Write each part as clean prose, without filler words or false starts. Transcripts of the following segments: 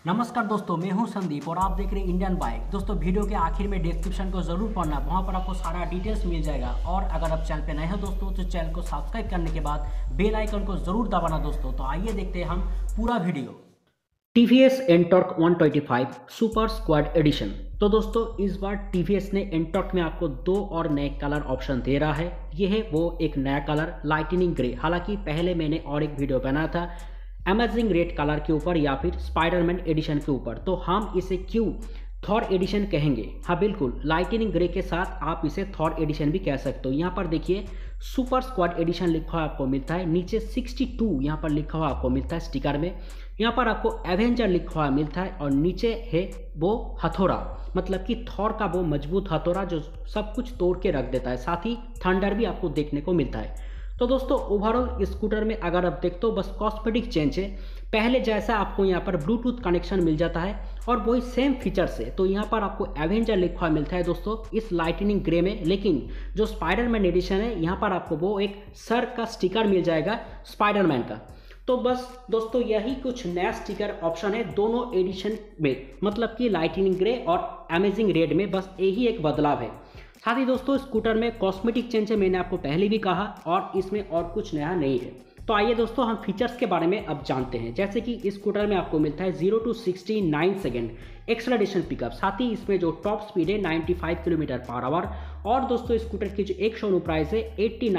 नमस्कार दोस्तों, मैं हूं संदीप और आप देख रहे हैं इंडियन बाइक। दोस्तों वीडियो के आखिर में डिस्क्रिप्शन को जरूर पढ़ना, वहां पर आपको सारा डिटेल्स मिल जाएगा। और अगर आप चैनल पे नए हो दोस्तों तो चैनल को सब्सक्राइब करने के बाद बेल आइकन को जरूर दबाना दोस्तों। तो आइए देखते हैं हम पूरा video. TVS Ntorq 125 super squad edition. तो दोस्तों इस बार टीवीएस ने एनटॉर्क में आपको दो और नए कलर ऑप्शन दे रहा है। ये है वो एक नया कलर लाइटनिंग ग्रे। हालांकि पहले मैंने और एक वीडियो बनाया था अमेजिंग रेड कलर के ऊपर या फिर स्पाइडरमैन एडिशन के ऊपर, तो हम इसे क्यों थॉर एडिशन कहेंगे। हाँ बिल्कुल, लाइटनिंग ग्रे के साथ आप इसे थॉर एडिशन भी कह सकते हो। यहाँ पर देखिए सुपर स्क्वाड एडिशन लिखा हुआ आपको मिलता है, नीचे 62 यहाँ पर लिखा हुआ आपको मिलता है स्टिकर में। यहाँ पर आपको एवेंजर लिखा हुआ मिलता है और नीचे है वो हथौड़ा, मतलब कि थॉर का वो मजबूत हथौड़ा जो सब कुछ तोड़ के रख देता है। साथ ही थंडर भी आपको देखने को मिलता है। तो दोस्तों ओवरऑल स्कूटर में अगर आप देखते हो बस कॉस्मेटिक चेंज है। पहले जैसा आपको यहाँ पर ब्लूटूथ कनेक्शन मिल जाता है और वही सेम फीचर्स है। तो यहाँ पर आपको एवेंजर लिखा हुआ मिलता है दोस्तों इस लाइटनिंग ग्रे में, लेकिन जो स्पाइडरमैन एडिशन है यहाँ पर आपको वो एक सर का स्टिकर मिल जाएगा स्पाइडरमैन का। तो बस दोस्तों यही कुछ नया स्टिकर ऑप्शन है दोनों एडिशन में, मतलब कि लाइटनिंग ग्रे और अमेजिंग रेड में बस यही एक बदलाव है। साथ ही दोस्तों स्कूटर में कॉस्मेटिक चेंज है, मैंने आपको पहले भी कहा, और इसमें और कुछ नया नहीं है। तो आइए दोस्तों हम फीचर्स के बारे में अब जानते हैं। जैसे कि इस स्कूटर में आपको मिलता है 0 to 60 9 सेकेंड एक्सेलरेशन पिकअप। साथ ही इसमें जो टॉप स्पीड है 95 किलोमीटर पर आवर। और दोस्तों स्कूटर की जो एक शोरूम प्राइस है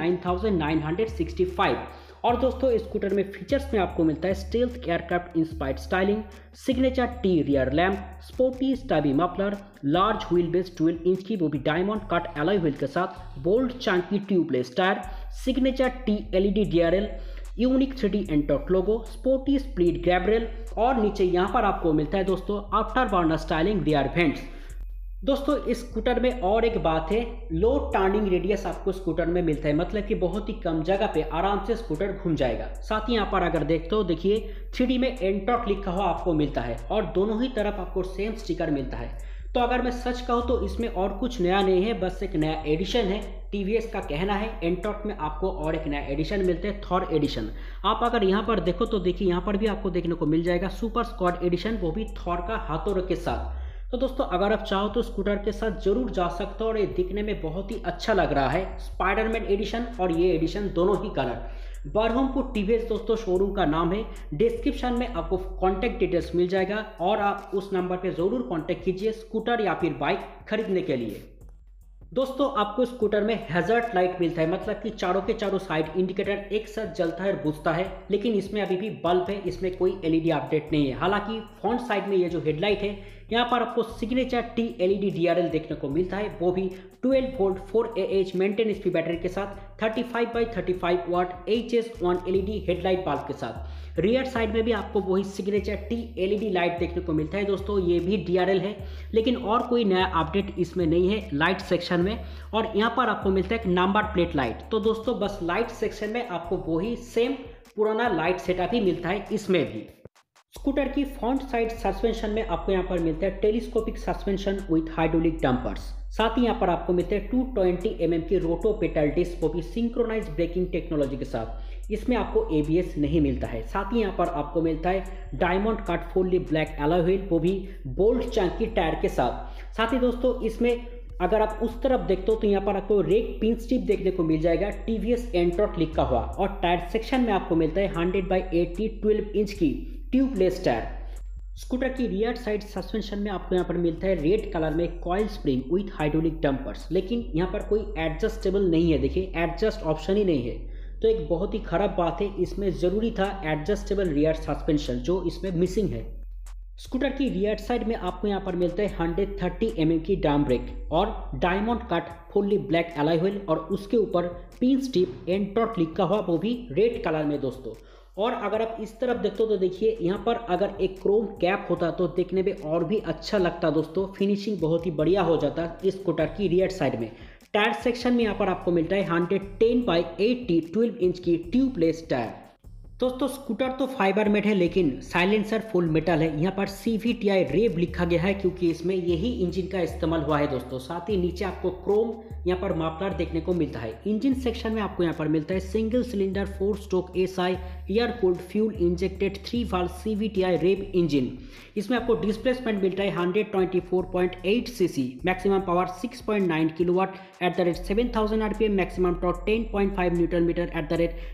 89,965। और दोस्तों स्कूटर में फीचर्स में आपको मिलता है stealth aircraft inspired styling, signature T rear lamp, sporty stubby muffler, large wheel base 12 inch की वो भी डायमंड कट एलॉय व्हील के साथ, bold chunky tubeless tyre, signature T LED DRL, unique 3D Ntorq logo, sporty split grab rail. और नीचे यहाँ पर आपको मिलता है दोस्तों after burner styling rear vents. दोस्तों इस स्कूटर में और एक बात है, लो टर्निंग रेडियस आपको स्कूटर में मिलता है, मतलब कि बहुत ही कम जगह पे आराम से स्कूटर घूम जाएगा। साथ ही यहाँ पर अगर देखते हो देखिए 3D में एनटॉर्क लिखा हुआ आपको मिलता है और दोनों ही तरफ आपको सेम स्टिकर मिलता है। तो अगर मैं सच कहूँ तो इसमें और कुछ नया नहीं है, बस एक नया एडिशन है। टीवीएस का कहना है एनटॉर्क में आपको और एक नया एडिशन मिलते हैं, थॉर एडिशन। आप अगर यहाँ पर देखो तो देखिए यहाँ पर भी आपको देखने को मिल जाएगा सुपर स्क्वाड एडिशन, वो भी थॉर का हाथों के साथ। तो दोस्तों अगर आप चाहो तो स्कूटर के साथ जरूर जा सकते हो और ये दिखने में बहुत ही अच्छा लग रहा है, स्पाइडरमैन एडिशन और ये एडिशन दोनों ही कलर। बरहमपुर टीवीएस दोस्तों शोरूम का नाम है। डिस्क्रिप्शन में आपको कॉन्टैक्ट डिटेल्स मिल जाएगा और आप उस नंबर पे जरूर कॉन्टैक्ट कीजिए स्कूटर या फिर बाइक खरीदने के लिए। दोस्तों आपको स्कूटर में हैजर्ड लाइट मिलता है, मतलब कि चारों के चारों साइड इंडिकेटर एक साथ जलता है और बुझता है, लेकिन इसमें अभी भी बल्ब है, इसमें कोई एलईडी अपडेट नहीं है। हालांकि फ्रंट साइड में ये जो हेडलाइट है यहाँ पर आपको सिग्नेचर टी एलईडी डीआरएल देखने को मिलता है, वो भी 12 volt 4Ah maintain speed battery के साथ 35x35 वाट HS1 एलईडी हेडलाइट बल्ब के साथ। रियर साइड में भी आपको वही सिग्नेचर टी एलईडी लाइट देखने को मिलता है दोस्तों, ये भी डीआरएल है, लेकिन और कोई नया अपडेट इसमें नहीं है लाइट सेक्शन में। और यहाँ पर आपको मिलता है एक नंबर प्लेट लाइट। तो दोस्तों बस लाइट सेक्शन में आपको वही सेम पुराना लाइट सेटअप ही मिलता है इसमें भी। स्कूटर की फ्रंट साइड सस्पेंशन में आपको यहाँ पर मिलता है telescopic suspension with hydraulic dampers. साथ ही यहाँ पर आपको मिलते हैं 220 mm की रोटो पेडल डिस्क, वो भी सिंक्रोनाइज ब्रेकिंग टेक्नोलॉजी के साथ। इसमें आपको ABS नहीं मिलता है। साथ ही यहाँ पर आपको मिलता है diamond cut fully black alloy wheel, वो भी बोल्ड चंकी टायर के साथ। साथ ही दोस्तों इसमें अगर आप उस तरफ देखते हो तो यहाँ पर आपको रेड पिन स्ट्रिप देखने को मिल जाएगा टीवीएस एनटॉर्क लिखा हुआ। और टायर सेक्शन में आपको मिलता है 100/80 12 इंच की ट्यूबलेस टायर। स्कूटर की रियर साइड सस्पेंशन में आपको यहाँ पर मिलता है रेड कलर में coil spring with hydraulic dampers, लेकिन यहाँ पर कोई एडजस्टेबल नहीं है। देखिए एडजस्ट ऑप्शन ही नहीं है, तो एक बहुत ही खराब बात है। इसमें जरूरी था एडजस्टेबल रियर सस्पेंशन, जो इसमें मिसिंग है। स्कूटर की रियर साइड में आपको यहाँ पर मिलता है 130 mm की ड्रम ब्रेक और diamond cut fully black alloy wheel, और उसके ऊपर पिन स्ट्रिप एनटॉर्क लिखा हुआ, वो भी रेड कलर में दोस्तों। और अगर आप इस तरफ देखते हो तो देखिए यहाँ पर अगर एक क्रोम कैप होता तो देखने में और भी अच्छा लगता दोस्तों, फिनिशिंग बहुत ही बढ़िया हो जाता इस स्कूटर की रियर साइड में। टायर सेक्शन में यहाँ पर आपको मिलता है 110/80 12 इंच की ट्यूबलेस टायर। दोस्तों स्कूटर तो फाइबर मेड है लेकिन साइलेंसर फुल मेटल है। यहाँ पर CVTi रेव लिखा गया है क्योंकि इसमें यही इंजन का इस्तेमाल हुआ है दोस्तों। साथ ही नीचे आपको क्रोम यहाँ पर माफलर देखने को मिलता है। इंजन सेक्शन में आपको यहाँ पर मिलता है single cylinder 4 stroke SI air cooled fuel injected 3 valve CVTi rev engine. इसमें आपको डिस्प्लेसमेंट मिलता है 124.8 cc, maximum power 6.9 kilowatt at the rate 7000 RPM, maximum torque 10.5 newton metre at the rate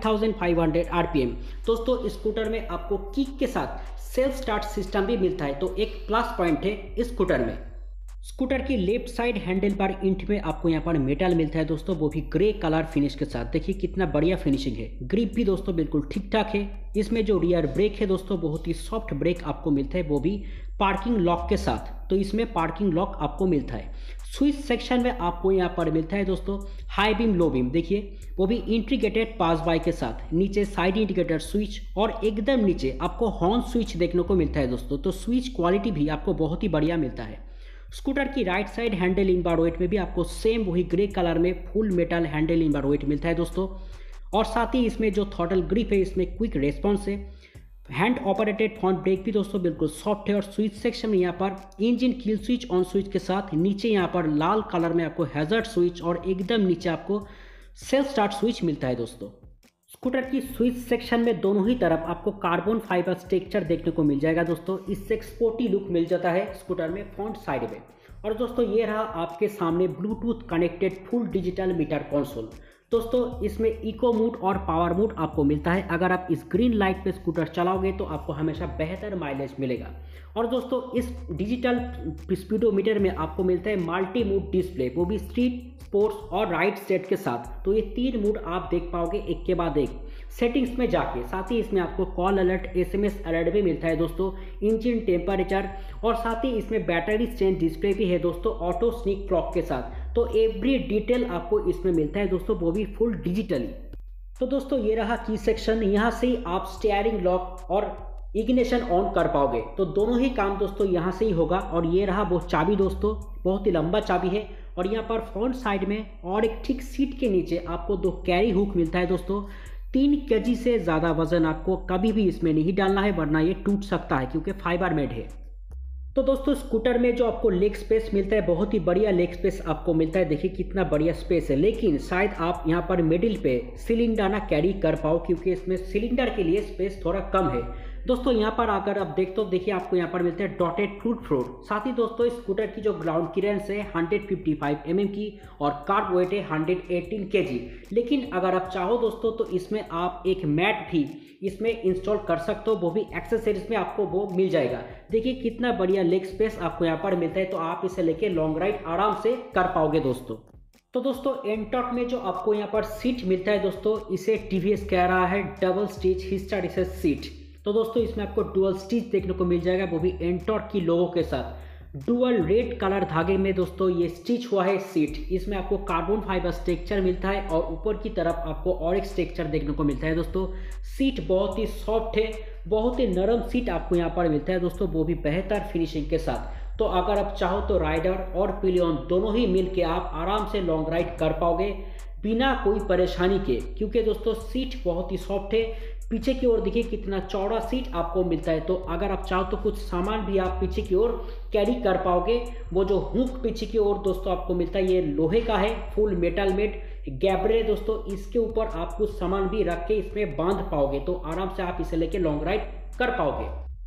5500 RPM। दोस्तों स्कूटर में आपको किक के साथ self start system भी मिलता है, तो एक प्लस पॉइंट है इस स्कूटर में। स्कूटर की left side handle bar end में आपको यहाँ पर मेटल मिलता है दोस्तों, वो भी ग्रे कलर फिनिश के साथ। देखिए कितना बढ़िया फिनिशिंग है। ग्रिप भी दोस्तों बिल्कुल ठीक ठाक है। इसमें जो रियर ब्रेक है दोस्तों बहुत ही सॉफ्ट ब्रेक आपको मिलता है, वो भी पार्किंग लॉक के साथ। तो इसमें पार्किंग लॉक आपको मिलता है। स्विच सेक्शन में आपको यहाँ पर मिलता है दोस्तों हाई बीम लो बीम, देखिए वो भी इंटीग्रेटेड पास बाय के साथ। नीचे साइड इंडिकेटर स्विच और एकदम नीचे आपको हॉर्न स्विच देखने को मिलता है दोस्तों। तो स्विच क्वालिटी भी आपको बहुत ही बढ़िया मिलता है। स्कूटर की right side handle in bar weight में भी आपको सेम वही ग्रे कलर में full metal handle in bar weight मिलता है दोस्तों। और साथ ही इसमें जो थ्रॉटल ग्रिप है इसमें क्विक रेस्पॉन्स है। हैंड ऑपरेटेड फ्रंट ब्रेक भी दोस्तों बिल्कुल सॉफ्ट है। और स्विच सेक्शन में यहाँ पर engine kill switch on switch के साथ नीचे यहाँ पर लाल कलर में आपको हैजर्ड स्विच और एकदम नीचे आपको सेल्फ स्टार्ट स्विच मिलता है दोस्तों। स्कूटर की स्विच सेक्शन में दोनों ही तरफ आपको कार्बन फाइबर स्ट्रक्चर देखने को मिल जाएगा दोस्तों। इससे एक स्पोर्टी लुक मिल जाता है स्कूटर में फ्रंट साइड में। और दोस्तों ये रहा आपके सामने Bluetooth connected full digital meter console. दोस्तों इसमें इको मोड और पावर मोड आपको मिलता है। अगर आप इस ग्रीन लाइट पे स्कूटर चलाओगे तो आपको हमेशा बेहतर माइलेज मिलेगा। और दोस्तों इस डिजिटल स्पीडोमीटर में आपको मिलता है मल्टी मोड डिस्प्ले, वो भी स्ट्रीट, स्पोर्ट्स और राइड सेट के साथ। तो ये 3 मोड आप देख पाओगे एक के बाद एक सेटिंग्स में जाके। साथ ही इसमें आपको कॉल अलर्ट, SMS अलर्ट भी मिलता है दोस्तों, इंजन टेम्परेचर, और साथ ही इसमें बैटरी चेंज डिस्प्ले भी है दोस्तों ऑटो स्नीक क्लॉक के साथ। तो एवरी डिटेल आपको इसमें मिलता है दोस्तों, वो भी फुल डिजिटली। तो दोस्तों ये रहा की सेक्शन। यहाँ से ही आप स्टीयरिंग लॉक और इग्निशन ऑन कर पाओगे। तो दोनों ही काम दोस्तों यहाँ से ही होगा। और ये रहा वो चाबी दोस्तों, बहुत ही लंबा चाबी है। और यहाँ पर फ्रंट साइड में और एक ठीक सीट के नीचे आपको 2 कैरी हुक मिलता है दोस्तों। 3 kg से ज़्यादा वजन आपको कभी भी इसमें नहीं डालना है, वरना ये टूट सकता है क्योंकि फाइबर मेड है। तो दोस्तों स्कूटर में जो आपको लेग स्पेस मिलता है बहुत ही बढ़िया लेग स्पेस आपको मिलता है। देखिए कितना बढ़िया स्पेस है। लेकिन शायद आप यहाँ पर मिडिल पे सिलेंडर ना कैरी कर पाओ क्योंकि इसमें सिलेंडर के लिए स्पेस थोड़ा कम है दोस्तों। यहाँ पर अगर आप देखते हो, देखिए आपको यहाँ पर मिलते हैं डॉटेड फ्रूट फ्लोर। साथ ही दोस्तों इस स्कूटर की जो ग्राउंड क्लियरेंस है 155 mm की और कार्ब वेट है 118 kg। लेकिन अगर आप चाहो दोस्तों तो इसमें आप एक मैट भी इसमें इंस्टॉल कर सकते हो, वो भी एक्सेसरीज में आपको वो मिल जाएगा। देखिए कितना बढ़िया लेग स्पेस आपको यहाँ पर मिलता है। तो आप इसे लेके लॉन्ग राइड आराम से कर पाओगे दोस्तों। तो दोस्तों एंटॉर्क में जो आपको यहाँ पर सीट मिलता है दोस्तों, इसे TVS कह रहा है डबल स्टिच हिस्टैरिसीस सीट। तो दोस्तों इसमें आपको डुअल स्टिच देखने को मिल जाएगा, वो भी एंटॉर्क की लोगो के साथ। डुअल रेड कलर धागे में दोस्तों ये स्टिच हुआ है सीट। इसमें आपको कार्बन फाइबर स्ट्रक्चर मिलता है और ऊपर की तरफ आपको और एक स्ट्रक्चर देखने को मिलता है दोस्तों। सीट बहुत ही सॉफ्ट है, बहुत ही नरम सीट आपको यहाँ पर मिलता है दोस्तों, वो भी बेहतर फिनिशिंग के साथ। तो अगर आप चाहो तो राइडर और पिलियन दोनों ही मिल के आप आराम से लॉन्ग राइड कर पाओगे बिना कोई परेशानी के, क्योंकि दोस्तों सीट बहुत ही सॉफ्ट है। पीछे की ओर देखिए कितना चौड़ा सीट आपको मिलता है। तो अगर आप चाहो तो कुछ सामान भी आप पीछे की ओर कैरी कर पाओगे। वो जो हुक पीछे की ओर दोस्तों आपको मिलता है ये लोहे का है, फुल मेटल मेड गैब्रे दोस्तों। इसके ऊपर आप कुछ सामान भी रख के इसमें बांध पाओगे, तो आराम से आप इसे लेके लॉन्ग राइड कर पाओगे।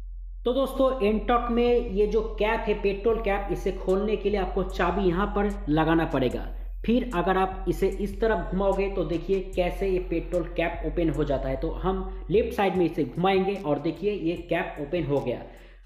तो दोस्तों एंटॉर्क में ये जो कैप है पेट्रोल कैप, इसे खोलने के लिए आपको चाबी यहाँ पर लगाना पड़ेगा। फिर अगर आप इसे इस तरफ घुमाओगे तो देखिए कैसे ये पेट्रोल कैप ओपन हो जाता है। तो हम लेफ्ट साइड में इसे घुमाएंगे और देखिए ये कैप ओपन हो गया।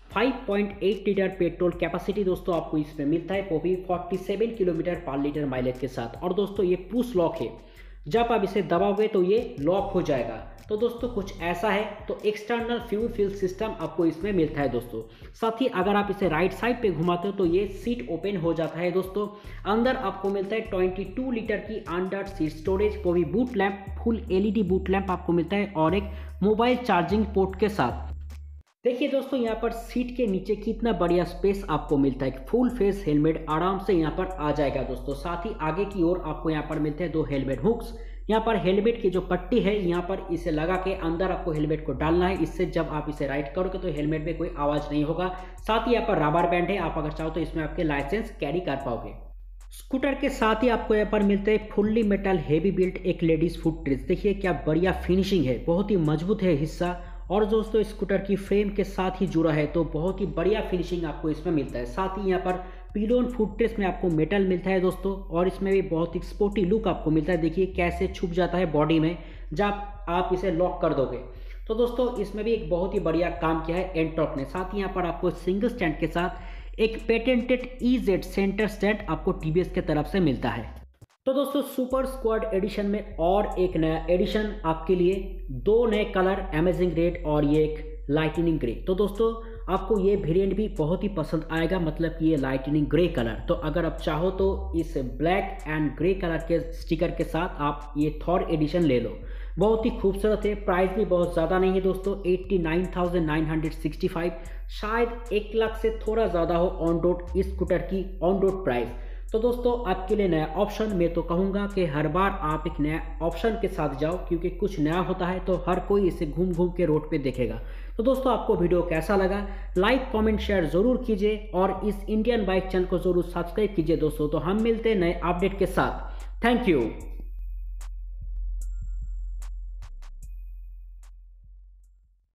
5.8 लीटर पेट्रोल कैपेसिटी दोस्तों आपको इसमें मिलता है, वो भी 47 किलोमीटर पर लीटर माइलेज के साथ। और दोस्तों ये पुश लॉक है, जब आप इसे दबाओगे तो ये लॉक हो जाएगा। तो दोस्तों कुछ ऐसा है। तो एक्सटर्नल फ्यूल फिल सिस्टम आपको इसमें मिलता है दोस्तों। साथ ही अगर आप इसे राइट साइड पे घुमाते हो तो ये सीट ओपन हो जाता है दोस्तों। अंदर आपको मिलता है 22 लीटर की अंडर सीट स्टोरेज, वो भी boot lamp, full LED boot lamp आपको मिलता है और एक मोबाइल चार्जिंग पोर्ट के साथ। देखिए दोस्तों यहाँ पर सीट के नीचे कितना बढ़िया स्पेस आपको मिलता है। फुल फेस हेलमेट आराम से यहाँ पर आ जाएगा दोस्तों। साथ ही आगे की ओर आपको यहाँ पर मिलते हैं 2 हेलमेट हुक्स। यहाँ पर हेलमेट की जो पट्टी है यहाँ पर इसे लगा के अंदर आपको हेलमेट को डालना है। इससे जब आप इसे राइड करोगे तो हेलमेट में कोई आवाज़ नहीं होगा। साथ ही यहाँ पर रबर बैंड है, आप अगर चाहो तो इसमें आपके लाइसेंस कैरी कर पाओगे। स्कूटर के साथ ही आपको यहाँ पर मिलते हैं फुल्ली मेटल हेवी बिल्ट एक लेडीज फुट ट्रेस। देखिए क्या बढ़िया फिनिशिंग है, बहुत ही मजबूत है हिस्सा, और दोस्तों स्कूटर की फ्रेम के साथ ही जुड़ा है तो बहुत ही बढ़िया फिनिशिंग आपको इसमें मिलता है। साथ ही यहाँ पर पिलोन फुट ट्रेस में आपको मेटल मिलता है दोस्तों, और इसमें भी बहुत ही स्पोर्टी लुक आपको मिलता है। देखिए कैसे छुप जाता है बॉडी में जब आप इसे लॉक कर दोगे। तो दोस्तों इसमें भी एक बहुत ही बढ़िया काम किया है एंटॉर्क ने। साथ ही यहाँ पर आपको सिंगल स्टैंड के साथ एक पेटेंटेड EZ सेंटर स्टैंड आपको TVS के तरफ से मिलता है। तो दोस्तों सुपर स्क्वाड एडिशन में और एक नया एडिशन आपके लिए, 2 नए कलर अमेजिंग रेड और ये एक लाइटनिंग ग्रे। तो दोस्तों आपको ये वेरिएंट भी बहुत ही पसंद आएगा, मतलब कि ये लाइटनिंग ग्रे कलर। तो अगर आप चाहो तो इस ब्लैक एंड ग्रे कलर के स्टिकर के साथ आप ये थॉर एडिशन ले लो, बहुत ही खूबसूरत है। प्राइस भी बहुत ज़्यादा नहीं है दोस्तों, 89,965, शायद 1 लाख से थोड़ा ज़्यादा हो ऑन रोड इस स्कूटर की ऑन रोड प्राइस। तो दोस्तों आपके लिए नया ऑप्शन, मैं तो कहूँगा कि हर बार आप एक नया ऑप्शन के साथ जाओ, क्योंकि कुछ नया होता है तो हर कोई इसे घूम घूम के रोड पे देखेगा। तो दोस्तों आपको वीडियो कैसा लगा, लाइक कमेंट शेयर ज़रूर कीजिए, और इस इंडियन बाइक चैनल को ज़रूर सब्सक्राइब कीजिए दोस्तों। तो हम मिलते हैं नए अपडेट के साथ। Thank you.